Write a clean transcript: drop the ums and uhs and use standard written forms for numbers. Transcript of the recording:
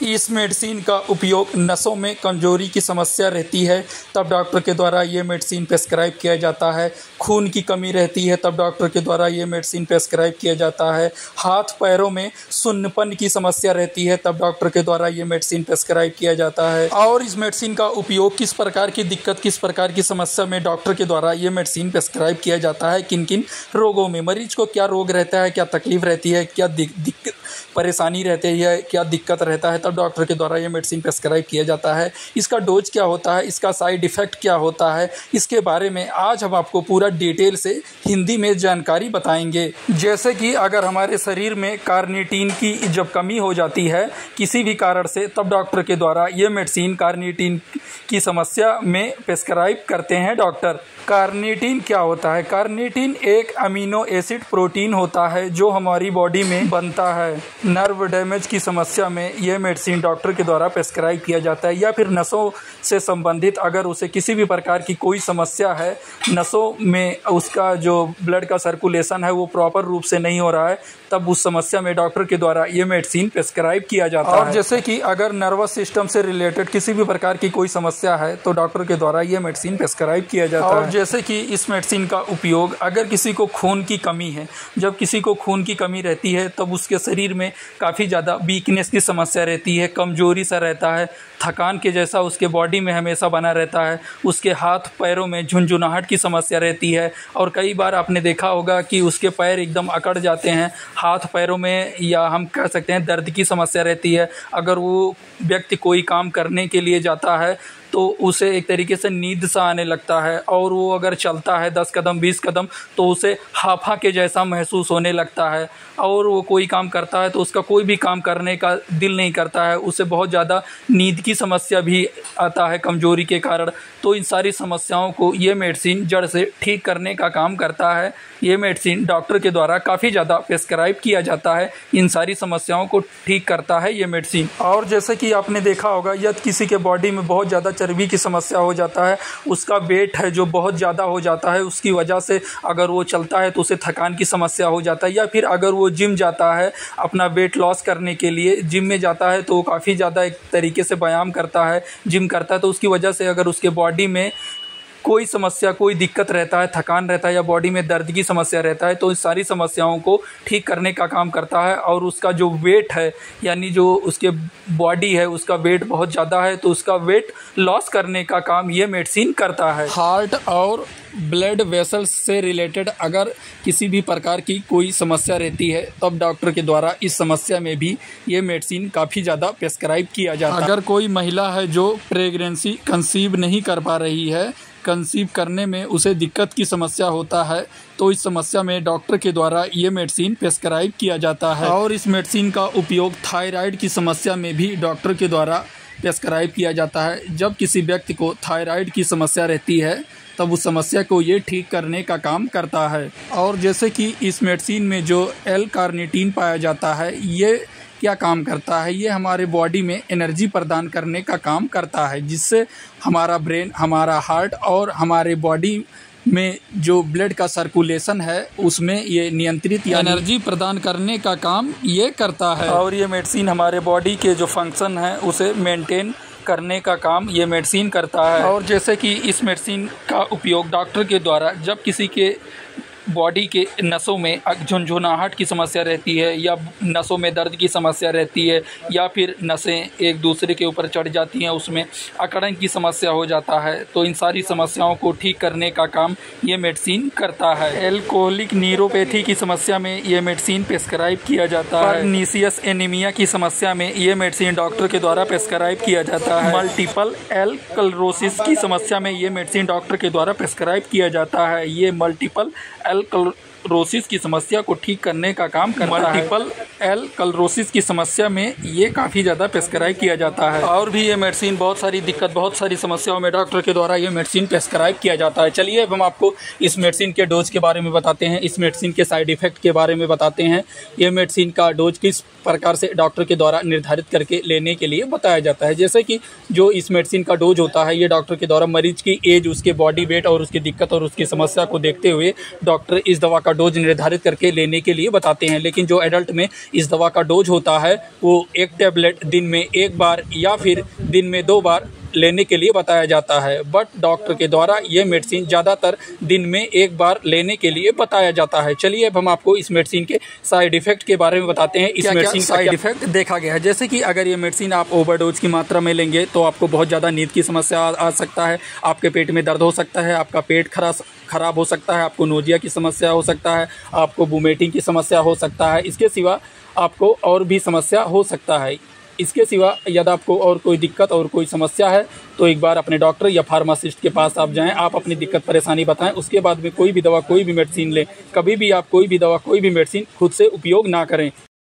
इस मेडिसिन का उपयोग नसों में कमजोरी की समस्या रहती है तब डॉक्टर के द्वारा ये मेडिसिन प्रेस्क्राइब किया जाता है। खून की कमी रहती है तब डॉक्टर के द्वारा ये मेडिसिन प्रेस्क्राइब किया जाता है। हाथ पैरों में सुन्नपन की समस्या रहती है तब डॉक्टर के द्वारा ये मेडिसिन प्रेस्क्राइब किया जाता है। और इस मेडिसिन का उपयोग किस प्रकार की दिक्कत, किस प्रकार की समस्या में डॉक्टर के द्वारा ये मेडिसिन प्रेस्क्राइब किया जाता है, किन किन रोगों में, मरीज को क्या रोग रहता है, क्या तकलीफ रहती है, क्या दिक्कत परेशानी रहती है, क्या दिक्कत रहता है, तब डॉक्टर के द्वारा ये मेडिसिन प्रेस्क्राइब किया जाता है। इसका डोज क्या होता है, इसका साइड इफ़ेक्ट क्या होता है, इसके बारे में आज हम आपको पूरा डिटेल से हिंदी में जानकारी बताएंगे। जैसे कि अगर हमारे शरीर में कार्निटीन की जब कमी हो जाती है किसी भी कारण से, तब डॉक्टर के द्वारा ये मेडिसिन कार्निटीन की समस्या में प्रेस्क्राइब करते हैं डॉक्टर। कार्निटीन क्या होता है? कार्निटीन एक अमीनो एसिड प्रोटीन होता है जो हमारी बॉडी में बनता है। नर्व डैमेज की समस्या में यह मेडिसिन डॉक्टर के द्वारा प्रेस्क्राइब किया जाता है, या फिर नसों से संबंधित अगर उसे किसी भी प्रकार की कोई समस्या है, नसों में उसका जो ब्लड का सर्कुलेशन है वो प्रॉपर रूप से नहीं हो रहा है, तब उस समस्या में डॉक्टर के द्वारा ये मेडिसिन प्रेस्क्राइब किया जाता है। और जैसे कि अगर नर्वस सिस्टम से रिलेटेड किसी भी प्रकार की कोई समस्या है तो डॉक्टर के द्वारा ये मेडिसिन प्रेस्क्राइब किया जाता है। और जैसे कि इस मेडिसिन का उपयोग अगर किसी को खून की कमी है, जब किसी को खून की कमी रहती है तब उसके शरीर में काफ़ी ज़्यादा वीकनेस की समस्या रहती है, कमजोरी सा रहता है, थकान के जैसा उसके बॉडी में हमेशा बना रहता है, उसके हाथ पैरों में झुनझुनाहट की समस्या रहती है, और कई बार आपने देखा होगा कि उसके पैर एकदम अकड़ जाते हैं, हाथ पैरों में, या हम कह सकते हैं दर्द की समस्या रहती है। अगर वो व्यक्ति कोई काम करने के लिए जाता है तो उसे एक तरीके से नींद सा आने लगता है, और वो अगर चलता है 10 कदम 20 कदम तो उसे हाफा के जैसा महसूस होने लगता है, और वो कोई काम करता है तो उसका कोई भी काम करने का दिल नहीं करता है, उसे बहुत ज़्यादा नींद की समस्या भी आता है कमजोरी के कारण। तो इन सारी समस्याओं को ये मेडिसिन जड़ से ठीक करने का काम करता है। ये मेडिसिन डॉक्टर के द्वारा काफ़ी ज़्यादा प्रेस्क्राइब किया जाता है, इन सारी समस्याओं को ठीक करता है ये मेडिसिन। और जैसे कि आपने देखा होगा, यदि किसी के बॉडी में बहुत ज़्यादा चर्बी की समस्या हो जाता है, उसका वेट है जो बहुत ज़्यादा हो जाता है, उसकी वजह से अगर वो चलता है तो उसे थकान की समस्या हो जाता है, या फिर अगर वो जिम जाता है अपना वेट लॉस करने के लिए, जिम में जाता है तो वो काफ़ी ज़्यादा एक तरीके से व्यायाम करता है, जिम करता है, तो उसकी वजह से अगर उसके बॉडी में कोई समस्या, कोई दिक्कत रहता है, थकान रहता है या बॉडी में दर्द की समस्या रहता है, तो इस सारी समस्याओं को ठीक करने का काम करता है। और उसका जो वेट है, यानी जो उसके बॉडी है उसका वेट बहुत ज़्यादा है, तो उसका वेट लॉस करने का काम ये मेडिसिन करता है। हार्ट और ब्लड वेसल्स से रिलेटेड अगर किसी भी प्रकार की कोई समस्या रहती है तब डॉक्टर के द्वारा इस समस्या में भी ये मेडिसिन काफ़ी ज़्यादा प्रेस्क्राइब किया जाता है। अगर कोई महिला है जो प्रेगनेंसी कंसीव नहीं कर पा रही है, कंसीव करने में उसे दिक्कत की समस्या होता है, तो इस समस्या में डॉक्टर के द्वारा ये मेडिसिन प्रेस्क्राइब किया जाता है। और इस मेडिसिन का उपयोग थायराइड की समस्या में भी डॉक्टर के द्वारा प्रेस्क्राइब किया जाता है। जब किसी व्यक्ति को थायराइड की समस्या रहती है तब उस समस्या को ये ठीक करने का काम करता है। और जैसे कि इस मेडिसिन में जो L-कार्निटीन पाया जाता है, ये क्या काम करता है? ये हमारे बॉडी में एनर्जी प्रदान करने का काम करता है, जिससे हमारा ब्रेन, हमारा हार्ट और हमारे बॉडी में जो ब्लड का सर्कुलेशन है उसमें ये नियंत्रित या एनर्जी प्रदान करने का काम ये करता है। और ये मेडिसिन हमारे बॉडी के जो फंक्शन है उसे मेंटेन करने का काम ये मेडिसिन करता है। और जैसे कि इस मेडिसिन का उपयोग डॉक्टर के द्वारा जब किसी के बॉडी के नसों में झुनझुनाहट की समस्या रहती है, या नसों में दर्द की समस्या रहती है, या फिर नसें एक दूसरे के ऊपर चढ़ जाती हैं, उसमें अकड़न की समस्या हो जाता है, तो इन सारी समस्याओं को ठीक करने का काम ये मेडिसिन करता है। एल्कोहलिक न्यूरोपैथी की समस्या में ये मेडिसिन प्रेस्क्राइब किया जाता है। पर्नीशियस एनीमिया की समस्या में ये मेडिसिन डॉक्टर के द्वारा प्रेस्क्राइब किया जाता है। मल्टीपल एलकलरोसिस की समस्या में ये मेडिसिन डॉक्टर के द्वारा प्रेस्क्राइब किया जाता है। ये मल्टीपल एलकलरोसिस की समस्या को ठीक करने का काम करता है। मल्टीपल एलकलरोसिस की समस्या में ये काफ़ी ज़्यादा प्रेस्क्राइब किया जाता है। और भी ये मेडिसिन बहुत सारी दिक्कत, बहुत सारी समस्याओं में डॉक्टर के द्वारा ये मेडिसिन प्रेस्क्राइब किया जाता है। चलिए अब हम आपको इस मेडिसिन के डोज के बारे में बताते हैं, इस मेडिसिन के साइड इफ़ेक्ट के बारे में बताते हैं। ये मेडिसिन का डोज किस प्रकार से डॉक्टर के द्वारा निर्धारित करके लेने के लिए बताया जाता है। जैसे कि जो इस मेडिसिन का डोज होता है, ये डॉक्टर के द्वारा मरीज की एज, उसके बॉडी वेट और उसकी दिक्कत और उसकी समस्या को देखते हुए डॉक्टर इस दवा का डोज निर्धारित करके लेने के लिए बताते हैं। लेकिन जो एडल्ट में इस दवा का डोज होता है वो 1 टैबलेट दिन में 1 बार या फिर दिन में 2 बार लेने के लिए बताया जाता है। बट डॉक्टर के द्वारा ये मेडिसिन ज़्यादातर दिन में 1 बार लेने के लिए बताया जाता है। चलिए अब हम आपको इस मेडिसिन के साइड इफ़ेक्ट के बारे में बताते हैं। इस मेडिसिन का साइड इफ़ेक्ट देखा गया है, जैसे कि अगर ये मेडिसिन आप ओवरडोज की मात्रा में लेंगे तो आपको बहुत ज़्यादा नींद की समस्या आ सकता है, आपके पेट में दर्द हो सकता है, आपका पेट खराब हो सकता है, आपको नोजिया की समस्या हो सकता है, आपको वोमिटिंग की समस्या हो सकता है। इसके सिवा आपको और भी समस्या हो सकता है। इसके सिवा यदि आपको और कोई दिक्कत और कोई समस्या है तो एक बार अपने डॉक्टर या फार्मासिस्ट के पास आप जाएं, आप अपनी दिक्कत परेशानी बताएं। उसके बाद में कोई भी दवा कोई भी मेडिसिन लें, कभी भी आप कोई भी दवा कोई भी मेडिसिन खुद से उपयोग ना करें।